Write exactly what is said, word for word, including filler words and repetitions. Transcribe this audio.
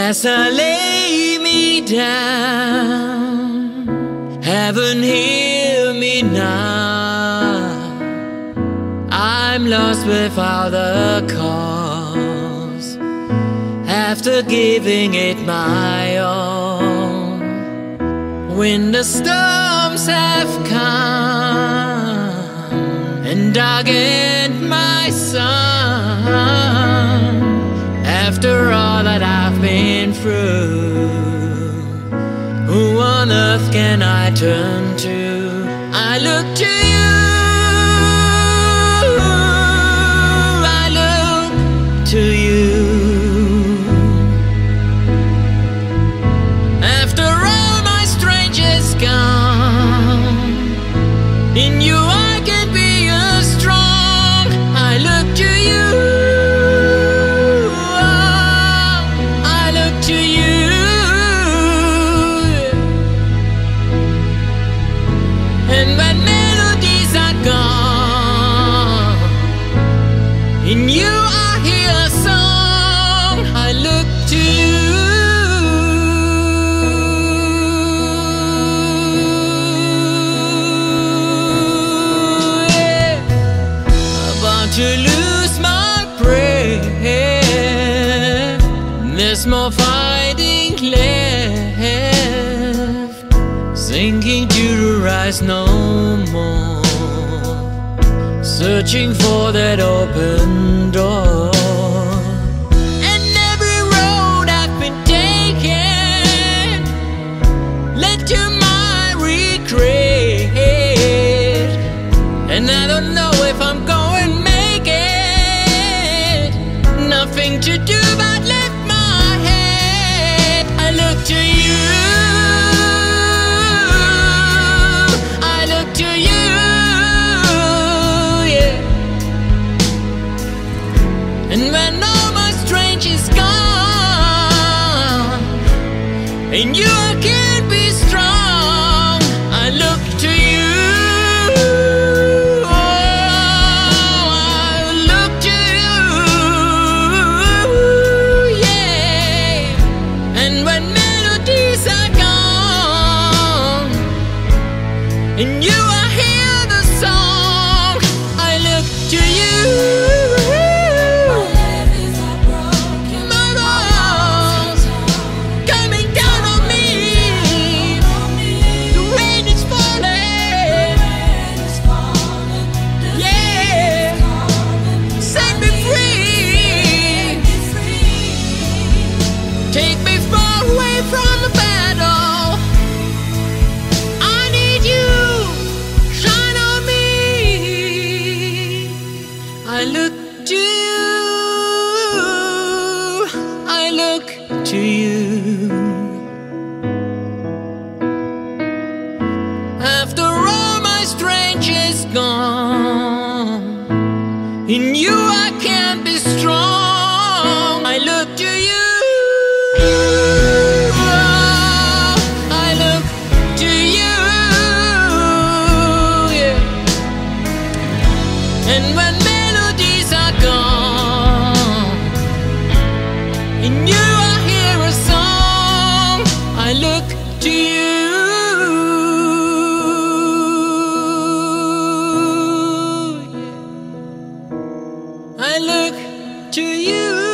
As I lay me down, heaven hear me now. I'm lost without a cause, after giving it my all. When the storms have come and darkened my sun, after all that I've been through, who on earth can I turn to? I look to you, I look to you. After all my strength is gone, in you I can be as strong. I look to you, and when melodies are gone, in you I hear a song. I look to you. Yeah. About to lose my breath, there's more fighting left, sinking to the rise no more, searching for that open door. And every road I've been taken led to my regret, and I don't know if I'm going to make it. Nothing to do but lift my head. I look to you, and when all my strength is gone, and you can't be strong, I look to you. Oh, I look to you, yeah. And when melodies are gone, and you are hear the song, I look to you. Take me far away from the battle. I need you, shine on me. I look to you, I look to you. After all my strength is gone, in you I can't be strong. I look to you. And when melodies are gone, in you I hear a song. I look to you, I look to you.